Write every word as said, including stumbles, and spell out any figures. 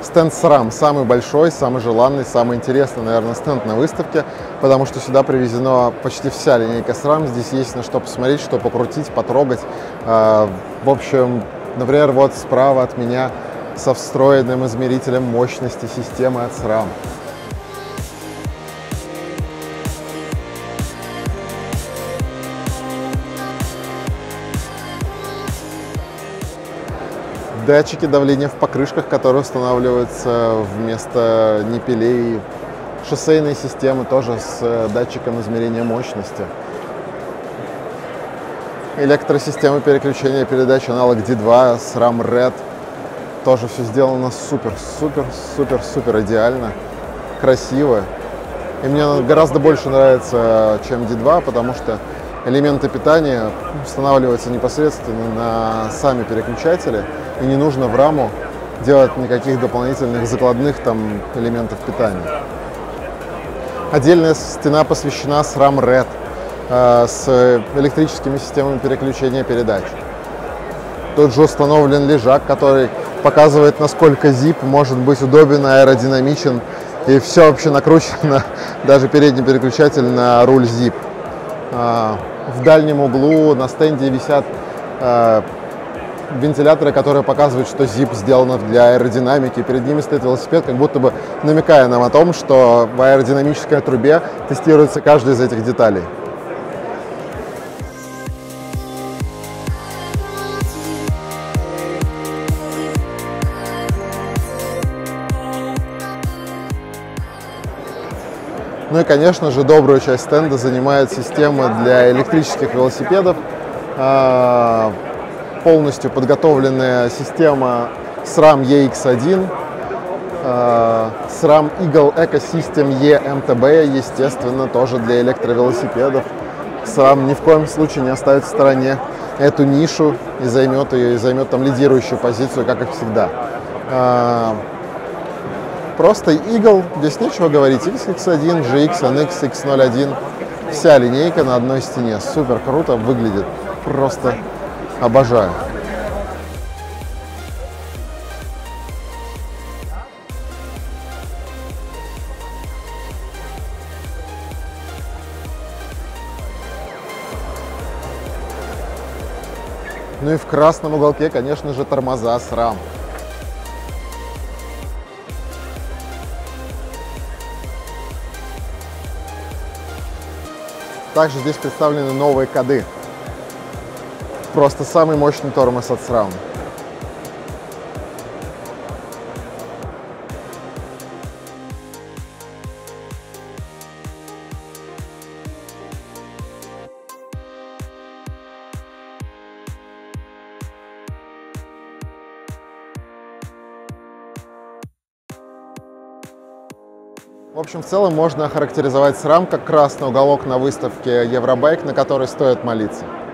Стенд SRAM самый большой, самый желанный, самый интересный, наверное, стенд на выставке, потому что сюда привезена почти вся линейка SRAM. Здесь есть на что посмотреть, что покрутить, потрогать. В общем, например, вот справа от меня со встроенным измерителем мощности системы от SRAM. Датчики давления в покрышках, которые устанавливаются вместо ниппелей. Шоссейные системы тоже с датчиком измерения мощности. Электросистемы переключения передач аналог ди два, SRAM Red. Тоже все сделано супер, супер, супер, супер идеально, красиво. И мне гораздо больше нравится, чем ди два, потому что элементы питания устанавливаются непосредственно на сами переключатели, и не нужно в раму делать никаких дополнительных закладных там элементов питания. Отдельная стена посвящена SRAM Red э, с электрическими системами переключения передач. Тут же установлен лежак, который показывает, насколько зип может быть удобен, аэродинамичен, и все вообще накручено, даже передний переключатель на руль зип. Э, в дальнем углу на стенде висят э, вентиляторы, которые показывают, что зип сделан для аэродинамики. Перед ними стоит велосипед, как будто бы намекая нам о том, что в аэродинамической трубе тестируется каждая из этих деталей. Ну и, конечно же, добрую часть стенда занимает система для электрических велосипедов. Полностью подготовленная система SRAM и икс один, SRAM Eagle Ecosystem и эм тэ бэ, естественно, тоже для электровелосипедов. SRAM ни в коем случае не оставит в стороне эту нишу и займет ее, и займет там лидирующую позицию, как и всегда. Просто Eagle, здесь нечего говорить, икс икс один, джи икс, эн икс, икс ноль один, вся линейка на одной стене, супер круто выглядит, просто обожаю. Ну и в красном уголке, конечно же, тормоза SRAM. Также здесь представлены новые коды. Просто самый мощный тормоз от SRAM. В общем, в целом можно охарактеризовать SRAM как красный уголок на выставке Евробайк, на который стоит молиться.